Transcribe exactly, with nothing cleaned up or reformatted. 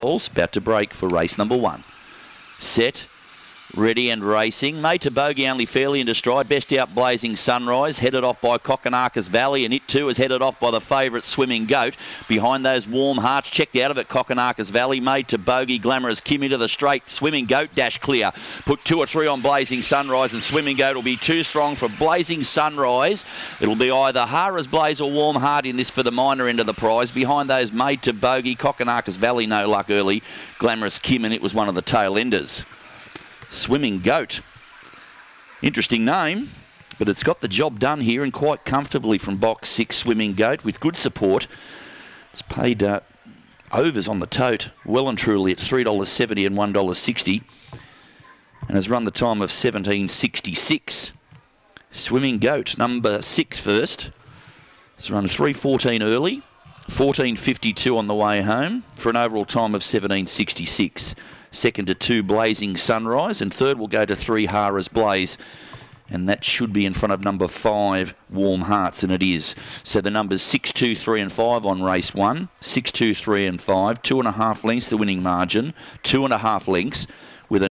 Balls about to break for race number one. Set, ready and racing. Made to bogey only fairly into stride. Best out Blazing Sunrise. Headed off by Kokonaka's Valley. And it too is headed off by the favourite Swimming Goat. Behind those Warm Hearts. Checked out of it Kokonaka's Valley. Made to bogey Glamorous Kim into the straight. Swimming Goat dash clear. Put two or three on Blazing Sunrise. And Swimming Goat will be too strong for Blazing Sunrise. It'll be either Hara's Blaze or Warm Heart in this for the minor end of the prize. Behind those Made to bogey Kokonaka's Valley. No luck early. Glamorous Kim, and it was one of the tail enders. Swimming Goat. Interesting name, but it's got the job done here and quite comfortably from box six. Swimming Goat with good support. It's paid uh, overs on the tote, well and truly at three dollars seventy and one dollar sixty, and has run the time of seventeen sixty-six. Swimming Goat, number six first. It's run three fourteen early, fourteen fifty-two on the way home for an overall time of seventeen sixty-six. Second to two, Blazing Sunrise. And third will go to three, Hara's Blaze. And that should be in front of number five, Warm Hearts, and it is. So the numbers six, two, three and five on race one. six, two, three and five. Two and a half lengths the winning margin. Two and a half lengths with a